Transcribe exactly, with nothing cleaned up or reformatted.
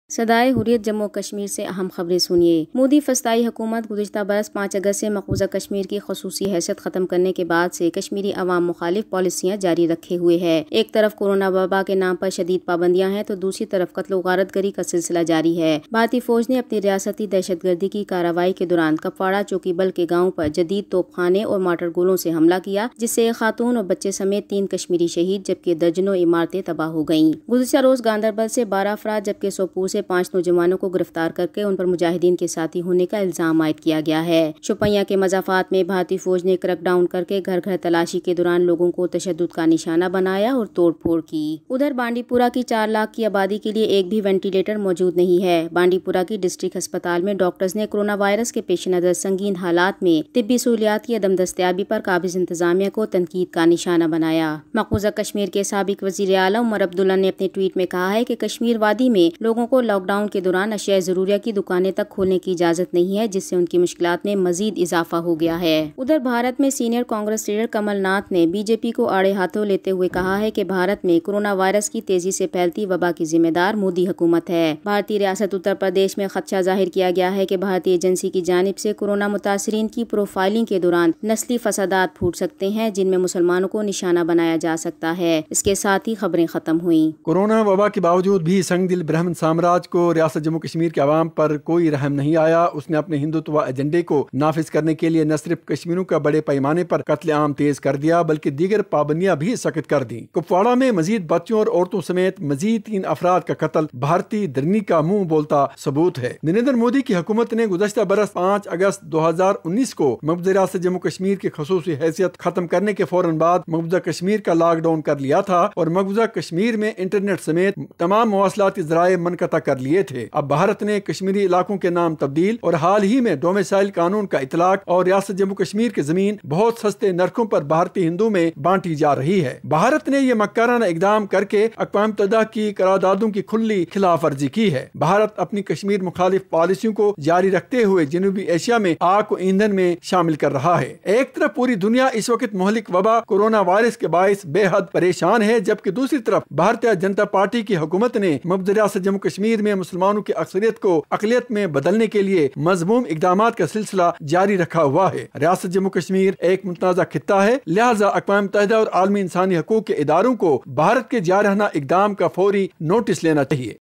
सदाए हुर्रियत जम्मू कश्मीर से अहम खबरें सुनिए। मोदी फस्ताई हुकूमत गुज़िश्ता बरस पाँच अगस्त से मकबूजा कश्मीर की खसूसी हैसियत ख़त्म करने के बाद से कश्मीरी अवाम मुखालिफ पॉलिसियाँ जारी रखे हुए है। एक तरफ कोरोना वबा के नाम पर शदीद पाबंदियाँ हैं तो दूसरी तरफ कत्ल गारतगरी का सिलसिला जारी है। भारतीय फौज ने अपनी रियासती दहशत गर्दी की कार्रवाई के दौरान कपवाड़ा चौकी बल के गाँव पर जदीद तोपखाने और मार्टर गोलों से हमला किया, जिससे एक खातून और बच्चे समेत तीन कश्मीरी शहीद जबकि दर्जनों इमारतें तबाह हो गयी। गुज़िश्ता रोज गांदरबल से बारह अफराद जबकि सोपोर से पांच नौजवानों को गिरफ्तार करके उन पर मुजाहिदीन के साथी होने का इल्जाम आयद किया गया है। शोपियां के मजाफात में भारतीय फौज ने क्रैकडाउन करके घर घर तलाशी के दौरान लोगों को तशद्दुद का निशाना बनाया और तोड़ फोड़ की। उधर बांडीपुरा की चार लाख की आबादी के लिए एक भी वेंटिलेटर मौजूद नहीं है। बांडीपुरा की डिस्ट्रिक्ट अस्पताल में डॉक्टर्स ने कोरोना वायरस के पेश नजर संगीन हालात में तिब्बी सहूलियात की अदम दस्तयाबी पर काबिज इंतजामिया को तनकीद का निशाना बनाया। मकबूजा कश्मीर के साबिक वजीर आला उमर अब्दुल्ला ने अपने ट्वीट में कहा है कि कश्मीर वादी में लोगों को लॉकडाउन के दौरान अशिया ज़रूरिया की दुकानें तक खोलने की इजाजत नहीं है, जिससे उनकी मुश्किलात में मजीद इजाफा हो गया है। उधर भारत में सीनियर कांग्रेस लीडर कमलनाथ ने बीजेपी को आड़े हाथों लेते हुए कहा है कि भारत में कोरोना वायरस की तेजी से फैलती वबा की जिम्मेदार मोदी हुकूमत है। भारतीय रियासत उत्तर प्रदेश में खदशा जाहिर किया गया है कि भारतीय एजेंसी की जानिब से कोरोना मुतासरीन की प्रोफाइलिंग के दौरान नस्ली फसादात फूट सकते हैं, जिनमें मुसलमानों को निशाना बनाया जा सकता है। इसके साथ ही खबरें खत्म हुई। कोरोना वबा के बावजूद भी संगदिल ब्राह्मण साम्राज्य को रियासत जम्मू कश्मीर के अवाम पर कोई रहम नहीं आया। उसने अपने हिंदुत्व एजेंडे को नाफिज करने के लिए न सिर्फ कश्मीरियों का बड़े पैमाने पर कत्ले आम तेज कर दिया, बल्कि दीगर पाबंदियां भी सख्त कर दी। कुपवाड़ा में मजीद बच्चों और औरतों समेत मजीद तीन अफराद का कत्ल भारतीय दरनी का मुंह बोलता सबूत है। नरेंद्र मोदी की हुकूमत ने गुज़श्ता बरस पाँच अगस्त दो हजार उन्नीस को मकबूजा रियासत जम्मू कश्मीर की खसूसी हैसियत खत्म करने के फौरन बाद मकबूजा कश्मीर का लॉकडाउन कर लिया था और मकबूजा कश्मीर में इंटरनेट समेत तमाम मवासलाती ज़राए मनक़ता कर लिए थे। अब भारत ने कश्मीरी इलाकों के नाम तब्दील और हाल ही में डोमिसाइल कानून का इतलाक और रियासत जम्मू कश्मीर की जमीन बहुत सस्ते नरकों पर भारतीय हिंदू में बांटी जा रही है। भारत ने यह मक्काराना इकदाम करके अक़वाम मुत्तहिदा की करारदादों की खुली खिलाफ वर्जी की है। भारत अपनी कश्मीर मुखालिफ पॉलिसियों को जारी रखते हुए जनूबी एशिया में आग को ईंधन में शामिल कर रहा है। एक तरफ पूरी दुनिया इस वक्त मुहलिक वबा कोरोना वायरस के बायस बेहद परेशान है, जबकि दूसरी तरफ भारतीय जनता पार्टी की हुकूमत ने मकबूजा रियासत जम्मू कश्मीर में मुसलमानों की अक्सरियत को अक़लियत में बदलने के लिए मज़मूम इक़दामात का सिलसिला जारी रखा हुआ है। रियासत जम्मू कश्मीर एक मुतनाज़ा खित्ता है, लिहाजा अक़वाम मुत्तहिदा और आलमी इंसानी हकूक़ के इदारों को भारत के जारहाना इक़दाम का फौरी नोटिस लेना चाहिए।